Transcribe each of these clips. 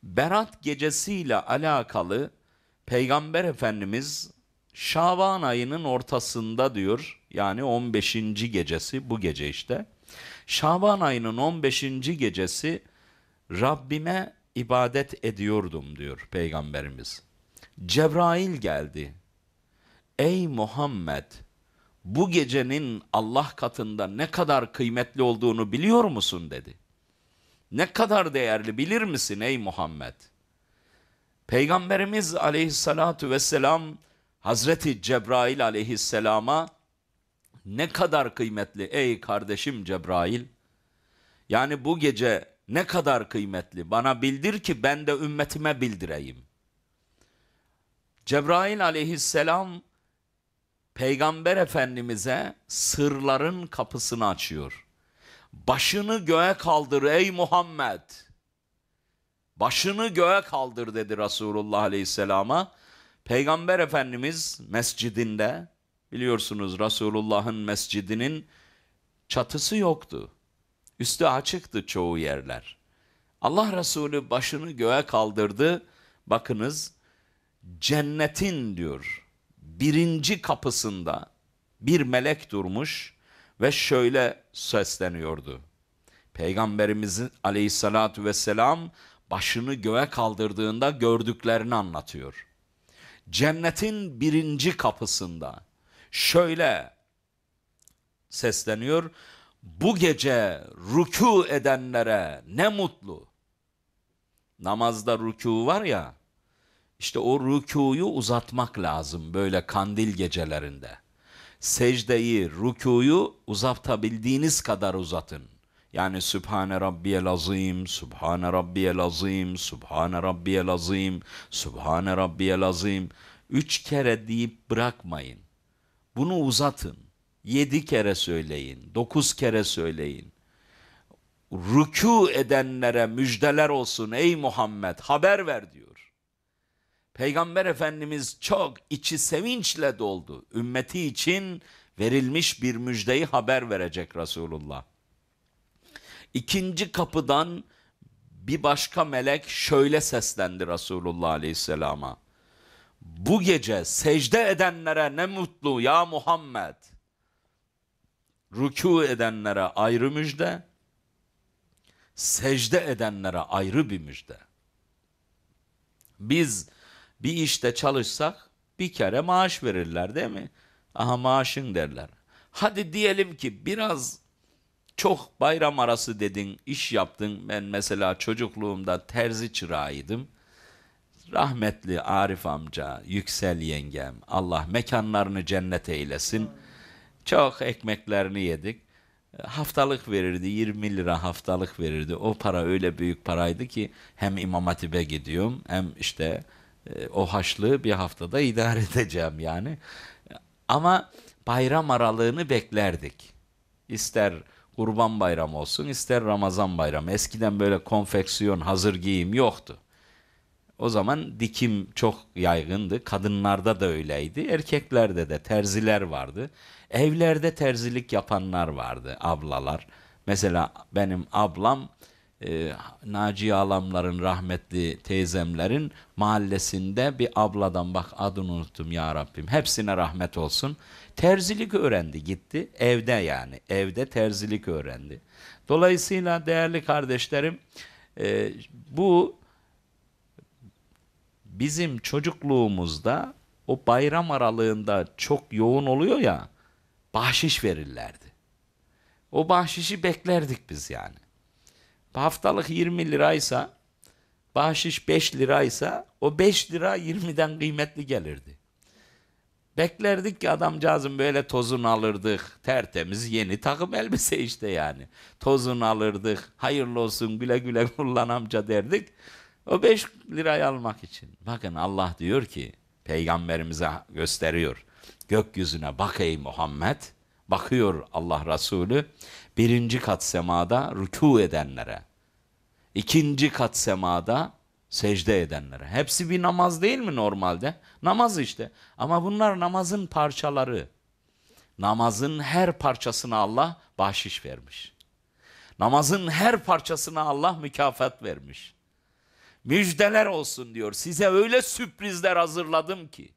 Berat gecesiyle alakalı Peygamber Efendimiz Şaban ayının ortasında diyor, yani 15. gecesi, bu gece işte. Şaban ayının 15. gecesi Rabbime ibadet ediyordum diyor Peygamberimiz. Cebrail geldi. Ey Muhammed, bu gecenin Allah katında ne kadar kıymetli olduğunu biliyor musun dedi. Ne kadar değerli bilir misin ey Muhammed? Peygamberimiz aleyhissalatu vesselam Hazreti Cebrail aleyhisselama ne kadar kıymetli ey kardeşim Cebrail? Yani bu gece ne kadar kıymetli, bana bildir ki ben de ümmetime bildireyim. Cebrail aleyhisselam Peygamber Efendimiz'e sırların kapısını açıyor. Başını göğe kaldır ey Muhammed. Başını göğe kaldır dedi Resulullah Aleyhisselam'a. Peygamber Efendimiz mescidinde, biliyorsunuz Resulullah'ın mescidinin çatısı yoktu. Üstü açıktı çoğu yerler. Allah Resulü başını göğe kaldırdı. Bakınız, cennetin diyor birinci kapısında bir melek durmuş ve şöyle sesleniyordu. Peygamberimizin aleyhissalatu vesselam başını göğe kaldırdığında gördüklerini anlatıyor. Cennetin birinci kapısında şöyle sesleniyor. Bu gece rükû edenlere ne mutlu. Namazda rükû var ya, işte o rükûyu uzatmak lazım böyle kandil gecelerinde. Secdeyi, rükûyu uzatabildiğiniz kadar uzatın. Yani Sübhane Rabbiyel Azim, Sübhane Rabbiyel Azim, Sübhane Rabbiyel Azim, Sübhane Rabbiyel Azim. 3 kere deyip bırakmayın. Bunu uzatın. 7 kere söyleyin, 9 kere söyleyin. Rükû edenlere müjdeler olsun ey Muhammed, haber ver diyor. Peygamber Efendimiz çok içi sevinçle doldu. Ümmeti için verilmiş bir müjdeyi haber verecek Resulullah. İkinci kapıdan bir başka melek şöyle seslendi Resulullah Aleyhisselam'a. Bu gece secde edenlere ne mutlu ya Muhammed. Rükû edenlere ayrı müjde, secde edenlere ayrı bir müjde. Biz bir işte çalışsak bir kere maaş verirler değil mi? Aha maaşın derler. Hadi diyelim ki biraz çok bayram arası dedin, iş yaptın. Ben mesela çocukluğumda terzi çırağıydım. Rahmetli Arif amca, Yüksel yengem, Allah mekanlarını cennet eylesin. Çok ekmeklerini yedik. Haftalık verirdi, 20 lira haftalık verirdi. O para öyle büyük paraydı ki hem İmam Hatip'e gidiyorum hem işte o haçlığı bir haftada idare edeceğim yani. Ama bayram aralığını beklerdik. İster Kurban Bayramı olsun, ister Ramazan Bayramı. Eskiden böyle konfeksiyon, hazır giyim yoktu. O zaman dikim çok yaygındı. Kadınlarda da öyleydi. Erkeklerde de terziler vardı. Evlerde terzilik yapanlar vardı, ablalar. Mesela benim ablam, Naciye Alamların, rahmetli teyzemlerin mahallesinde bir abladan, bak adını unuttum ya Rabbim, hepsine rahmet olsun. Terzilik öğrendi, gitti evde, yani evde terzilik öğrendi. Dolayısıyla değerli kardeşlerim, bu bizim çocukluğumuzda o bayram aralığında çok yoğun oluyor ya, bahşiş verirlerdi. O bahşişi beklerdik biz yani. Haftalık 20 liraysa, bahşiş 5 liraysa o 5 lira 20'den kıymetli gelirdi. Beklerdik ki adamcağızın böyle tozunu alırdık. Tertemiz yeni takım elbise işte yani. Tozunu alırdık. Hayırlı olsun, güle güle kullan amca derdik. O 5 lirayı almak için. Bakın Allah diyor ki, peygamberimize gösteriyor. Gökyüzüne bak ey Muhammed. Bakıyor Allah Resulü. Birinci kat semada rükû edenlere. İkinci kat semada secde edenlere. Hepsi bir namaz değil mi normalde? Namaz işte. Ama bunlar namazın parçaları. Namazın her parçasına Allah bahşiş vermiş. Namazın her parçasına Allah mükafat vermiş. Müjdeler olsun diyor. Size öyle sürprizler hazırladım ki.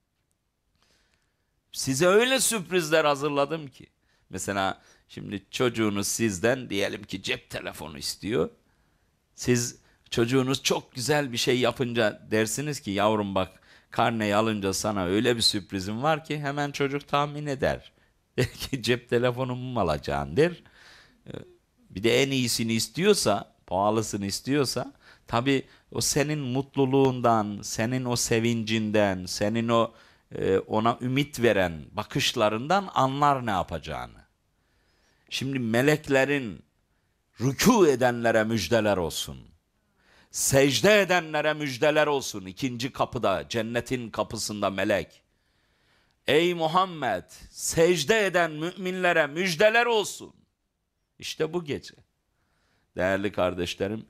Size öyle sürprizler hazırladım ki. Mesela şimdi çocuğunuz sizden diyelim ki cep telefonu istiyor. Siz çocuğunuz çok güzel bir şey yapınca dersiniz ki yavrum bak karneyi alınca sana öyle bir sürprizim var ki hemen çocuk tahmin eder. Der ki cep telefonumu mu alacaksın der. Bir de en iyisini istiyorsa, pahalısını istiyorsa tabii o senin mutluluğundan, senin o sevincinden, senin o ona ümit veren bakışlarından anlar ne yapacağını. Şimdi meleklerin rükû edenlere müjdeler olsun. Secde edenlere müjdeler olsun. İkinci kapıda, cennetin kapısında melek. Ey Muhammed, secde eden müminlere müjdeler olsun. İşte bu gece. Değerli kardeşlerim,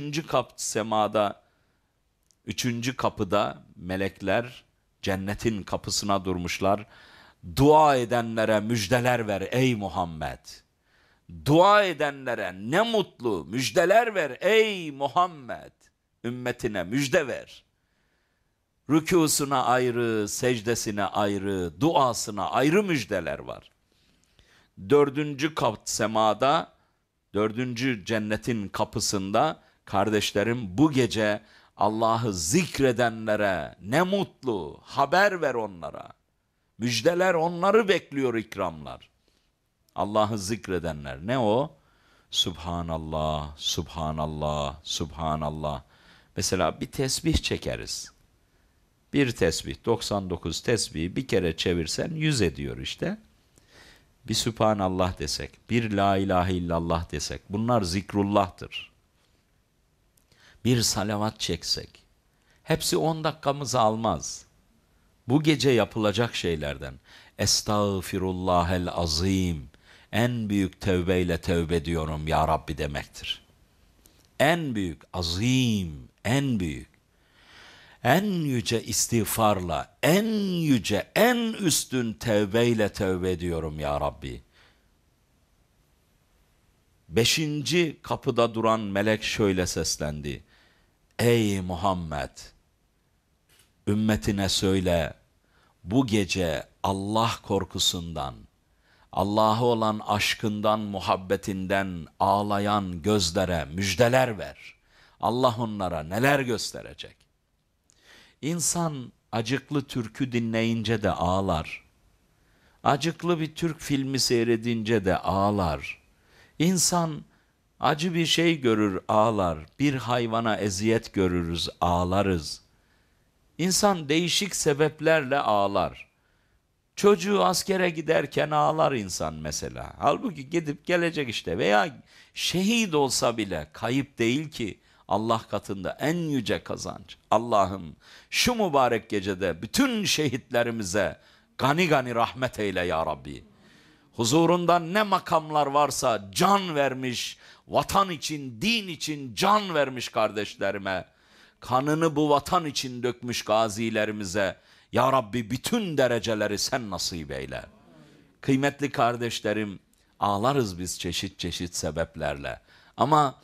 üçüncü kapıda melekler cennetin kapısına durmuşlar. Dua edenlere müjdeler ver ey Muhammed. Dua edenlere ne mutlu müjdeler ver ey Muhammed. Ümmetine müjde ver. Rükûsuna ayrı, secdesine ayrı, duasına ayrı müjdeler var. Dördüncü kat semada, dördüncü cennetin kapısında kardeşlerim bu gece Allah'ı zikredenlere ne mutlu, haber ver onlara. Müjdeler onları bekliyor, ikramlar. Allah'ı zikredenler ne o? Subhanallah, Subhanallah, Subhanallah. Mesela bir tesbih çekeriz. Bir tesbih, 99 tesbihi bir kere çevirsen 100 ediyor işte. Bir Sübhanallah desek, bir La ilahe illallah desek, bunlar zikrullah'tır. Bir salavat çeksek, hepsi 10 dakikamızı almaz. Bu gece yapılacak şeylerden, Estağfirullahel azim, en büyük tevbeyle tevbe ediyorum ya Rabbi demektir. En büyük, azim, en büyük. En yüce istiğfarla, en yüce, en üstün tevbeyle tevbe ediyorum ya Rabbi. Beşinci kapıda duran melek şöyle seslendi. Ey Muhammed, ümmetine söyle, bu gece Allah korkusundan, Allah'a olan aşkından, muhabbetinden ağlayan gözlere müjdeler ver. Allah onlara neler gösterecek? İnsan acıklı türkü dinleyince de ağlar. Acıklı bir Türk filmi seyredince de ağlar. İnsan acı bir şey görür ağlar. Bir hayvana eziyet görürüz ağlarız. İnsan değişik sebeplerle ağlar. Çocuğu askere giderken ağlar insan mesela. Halbuki gidip gelecek işte veya şehit olsa bile kayıp değil ki. Allah katında en yüce kazanç. Allah'ım şu mübarek gecede bütün şehitlerimize gani gani rahmet eyle ya Rabbi. Huzurundan ne makamlar varsa can vermiş, vatan için, din için can vermiş kardeşlerime. Kanını bu vatan için dökmüş gazilerimize. Ya Rabbi bütün dereceleri sen nasip eyle. Kıymetli kardeşlerim, ağlarız biz çeşit çeşit sebeplerle. Ama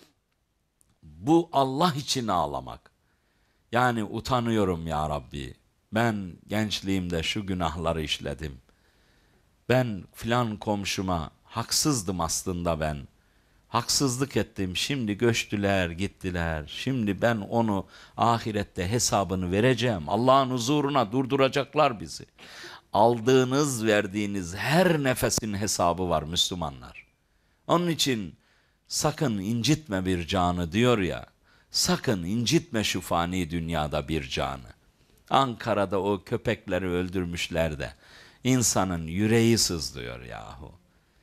bu Allah için ağlamak. Yani utanıyorum ya Rabbi. Ben gençliğimde şu günahları işledim. Ben filan komşuma haksızdım aslında ben. Haksızlık ettim. Şimdi göçtüler, gittiler. Şimdi ben onu ahirette hesabını vereceğim. Allah'ın huzuruna durduracaklar bizi. Aldığınız, verdiğiniz her nefesin hesabı var Müslümanlar. Onun için sakın incitme bir canı diyor ya. Sakın incitme şu fani dünyada bir canı. Ankara'da o köpekleri öldürmüşler de insanın yüreği sızlıyor yahu.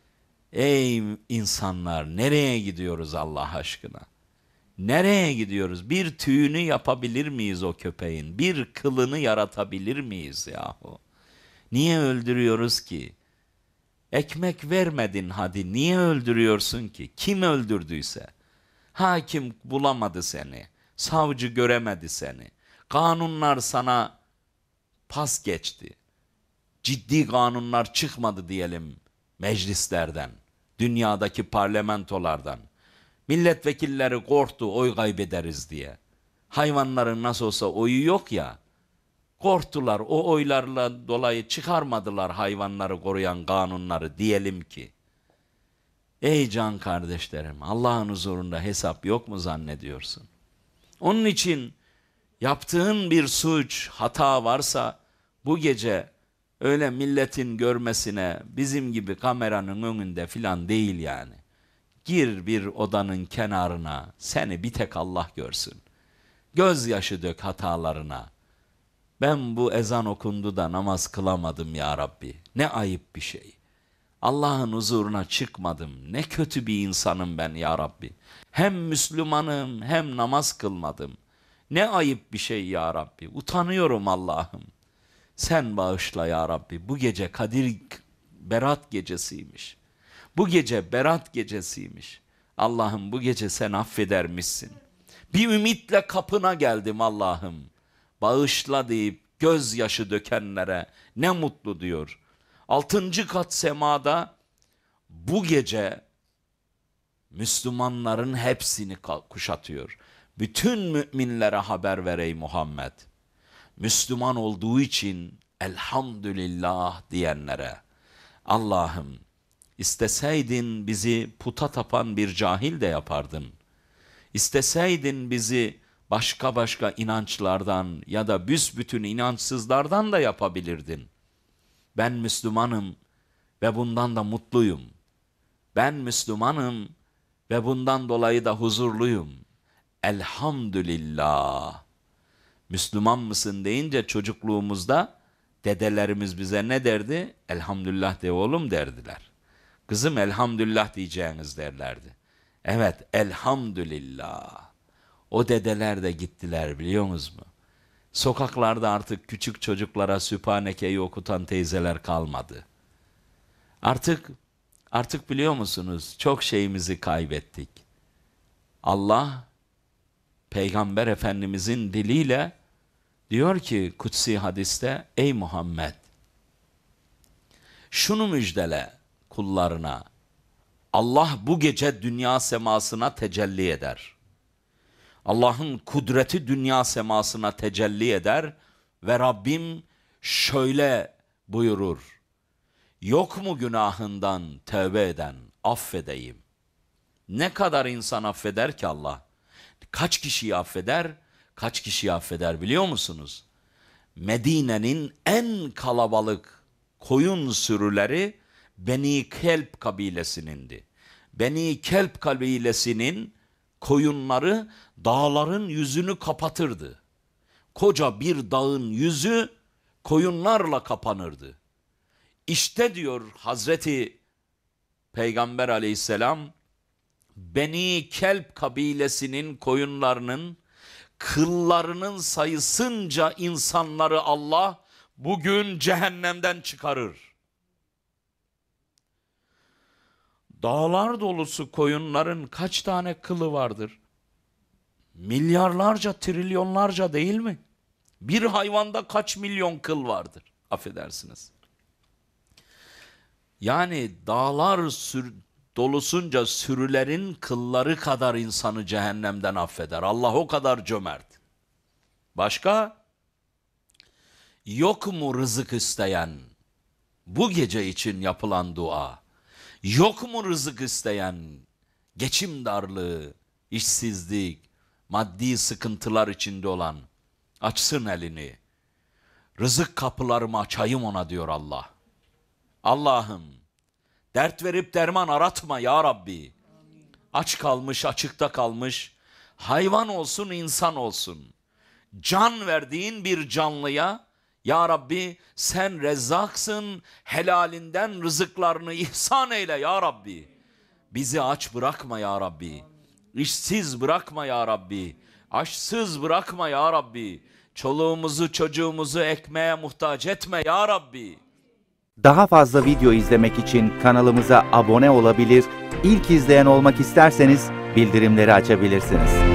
Ey insanlar, nereye gidiyoruz Allah aşkına? Nereye gidiyoruz? Bir tüyünü yapabilir miyiz o köpeğin? Bir kılını yaratabilir miyiz yahu? Niye öldürüyoruz ki? Ekmek vermedin hadi, niye öldürüyorsun ki? Kim öldürdüyse? Hakim bulamadı seni, savcı göremedi seni. Kanunlar sana pas geçti. Ciddi kanunlar çıkmadı diyelim meclislerden, dünyadaki parlamentolardan. Milletvekilleri korktu oy kaybederiz diye. Hayvanların nasıl olsa oyu yok ya. Korktular, o oylarla dolayı çıkarmadılar hayvanları koruyan kanunları diyelim ki. Ey can kardeşlerim, Allah'ın huzurunda hesap yok mu zannediyorsun? Onun için yaptığın bir suç, hata varsa bu gece öyle milletin görmesine bizim gibi kameranın önünde filan değil yani. Gir bir odanın kenarına, seni bir tek Allah görsün. Gözyaşı dök hatalarına. Ben bu ezan okundu da namaz kılamadım ya Rabbi. Ne ayıp bir şey. Allah'ın huzuruna çıkmadım. Ne kötü bir insanım ben ya Rabbi. Hem Müslümanım hem namaz kılmadım. Ne ayıp bir şey ya Rabbi. Utanıyorum Allah'ım. Sen bağışla ya Rabbi. Bu gece Kadir Berat gecesiymiş. Bu gece Berat gecesiymiş. Allah'ım bu gece sen affedermişsin. Bir ümitle kapına geldim Allah'ım. Bağışla deyip gözyaşı dökenlere ne mutlu diyor. 6. kat semada bu gece Müslümanların hepsini kuşatıyor. Bütün müminlere haber ver ey Muhammed. Müslüman olduğu için elhamdülillah diyenlere. Allah'ım isteseydin bizi puta tapan bir cahil de yapardın. İsteseydin bizi başka inançlardan ya da büsbütün inançsızlardan da yapabilirdin. Ben Müslümanım ve bundan da mutluyum. Ben Müslümanım ve bundan dolayı da huzurluyum. Elhamdülillah. Müslüman mısın deyince çocukluğumuzda dedelerimiz bize ne derdi? Elhamdülillah de oğlum derdiler. Kızım elhamdülillah diyeceğiniz derlerdi. Evet elhamdülillah. O dedeler de gittiler biliyor musunuz mu? Sokaklarda artık küçük çocuklara Sübhaneke'yi okutan teyzeler kalmadı. Artık biliyor musunuz çok şeyimizi kaybettik. Allah Peygamber Efendimizin diliyle diyor ki kutsi hadiste ey Muhammed şunu müjdele kullarına. Allah bu gece dünya semasına tecelli eder. Allah'ın kudreti dünya semasına tecelli eder ve Rabbim şöyle buyurur. Yok mu günahından tövbe eden, affedeyim. Ne kadar insan affeder ki Allah? Kaç kişiyi affeder? Kaç kişiyi affeder biliyor musunuz? Medine'nin en kalabalık koyun sürüleri Beni Kelp kabilesinindi. Beni Kelp kabilesinin koyunları dağların yüzünü kapatırdı. Koca bir dağın yüzü koyunlarla kapanırdı. İşte diyor Hazreti Peygamber aleyhisselam, Beni Kelp kabilesinin koyunlarının kıllarının sayısınca insanları Allah bugün cehennemden çıkarır. Dağlar dolusu koyunların kaç tane kılı vardır? Milyarlarca, trilyonlarca değil mi? Bir hayvanda kaç milyon kıl vardır? Affedersiniz. Yani dağlar dolusunca sürülerin kılları kadar insanı cehennemden affeder. Allah o kadar cömert. Başka? Yok mu rızık isteyen? Bu gece için yapılan dua. Yok mu rızık isteyen? Geçim darlığı, işsizlik, maddi sıkıntılar içinde olan. Açsın elini. Rızık kapılarımı açayım ona diyor Allah. Allah'ım dert verip derman aratma ya Rabbi. Aç kalmış, açıkta kalmış, hayvan olsun, insan olsun. Can verdiğin bir canlıya, ya Rabbi sen rezzaksın, helalinden rızıklarını ihsan eyle ya Rabbi. Bizi aç bırakma ya Rabbi. İşsiz bırakma ya Rabbi. Açsız bırakma ya Rabbi. Çoluğumuzu çocuğumuzu ekmeğe muhtaç etme ya Rabbi. Daha fazla video izlemek için kanalımıza abone olabilir, ilk izleyen olmak isterseniz bildirimleri açabilirsiniz.